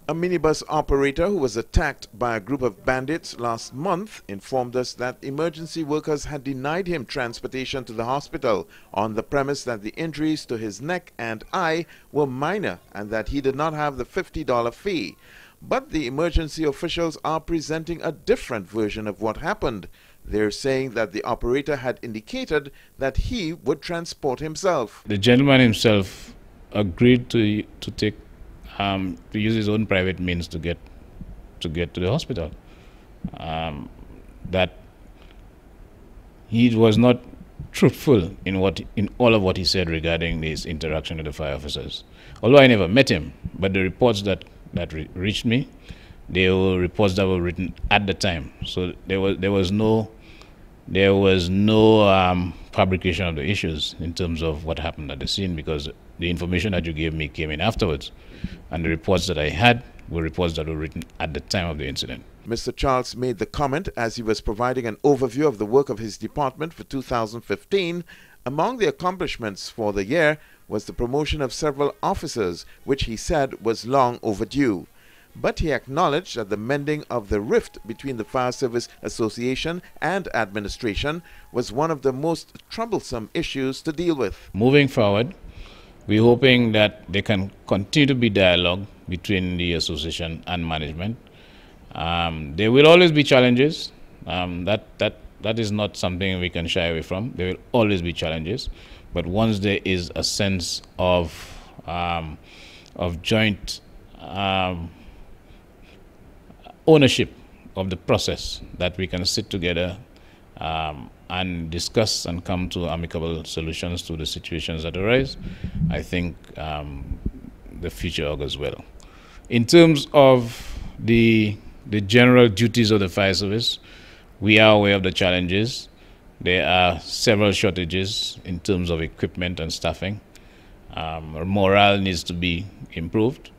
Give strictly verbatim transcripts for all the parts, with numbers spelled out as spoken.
A minibus operator who was attacked by a group of bandits last month informed us that emergency workers had denied him transportation to the hospital on the premise that the injuries to his neck and eye were minor and that he did not have the fifty dollar fee. But the emergency officials are presenting a different version of what happened. They're saying that the operator had indicated that he would transport himself. The gentleman himself agreed to to take um, to use his own private means to get to get to the hospital. Um, that he was not truthful in what in all of what he said regarding his interaction with the fire officers. Although I never met him, but the reports that that re reached me, they were reports that were written at the time. So there was there was no there was no um, fabrication of the issues in terms of what happened at the scene, because the information that you gave me came in afterwards, and the reports that I had were reports that were written at the time of the incident. Mister Charles made the comment as he was providing an overview of the work of his department for two thousand fifteen. Among the accomplishments for the year was the promotion of several officers, which he said was long overdue. But he acknowledged that the mending of the rift between the Fire Service Association and administration was one of the most troublesome issues to deal with. Moving forward, we're hoping that there can continue to be dialogue between the association and management. Um, there will always be challenges. Um, that, that, that is not something we can shy away from. There will always be challenges. But once there is a sense of, um, of joint um, ownership of the process, that we can sit together um, and discuss and come to amicable solutions to the situations that arise, I think um, the future augurs well. In terms of the, the general duties of the fire service, we are aware of the challenges. There are several shortages in terms of equipment and staffing. Um, morale needs to be improved.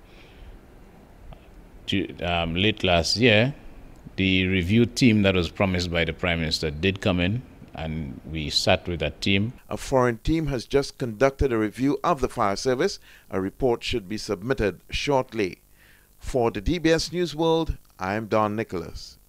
Um, late last year, the review team that was promised by the Prime Minister did come in, and we sat with that team. A foreign team has just conducted a review of the fire service. A report should be submitted shortly. For the D B S News World, I am Don Nicholas.